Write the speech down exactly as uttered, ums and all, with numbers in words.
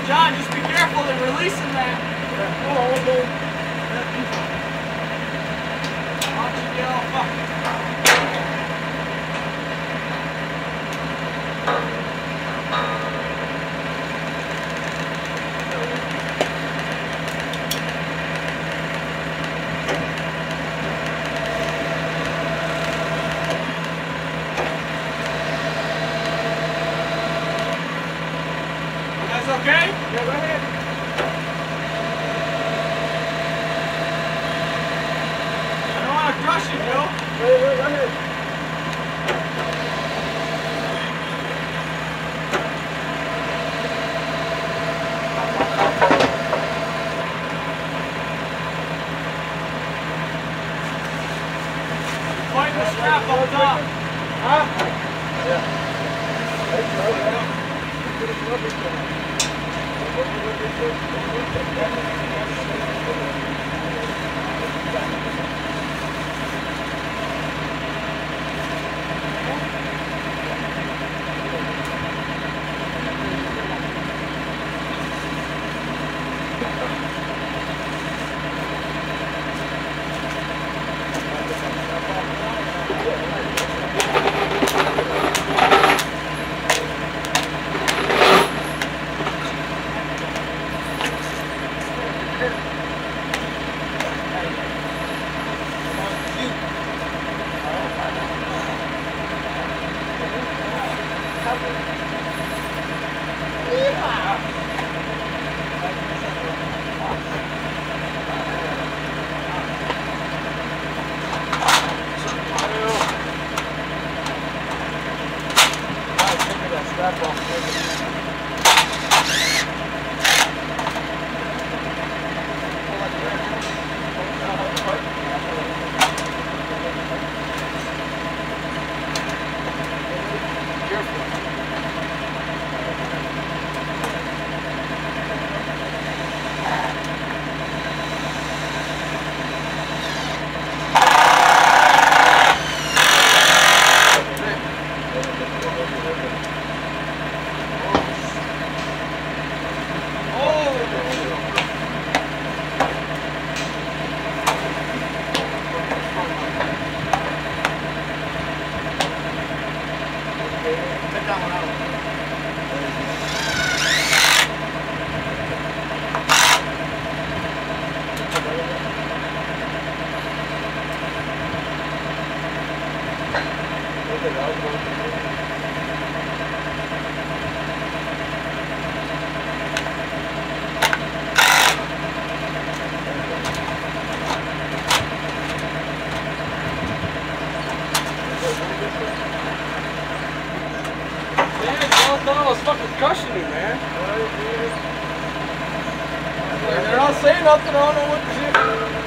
John, just be careful, they're releasing that. Yeah. Oh, okay. Watch it get all fucked. Okay? Yeah, go ahead. I don't want to crush you, Joe. Wait, wait, go ahead. Find the strap on top. Huh? Yeah. That's right. Strap off. Take that one out. I thought I was fucking crushing you, man. They're not saying nothing, I don't know what to do.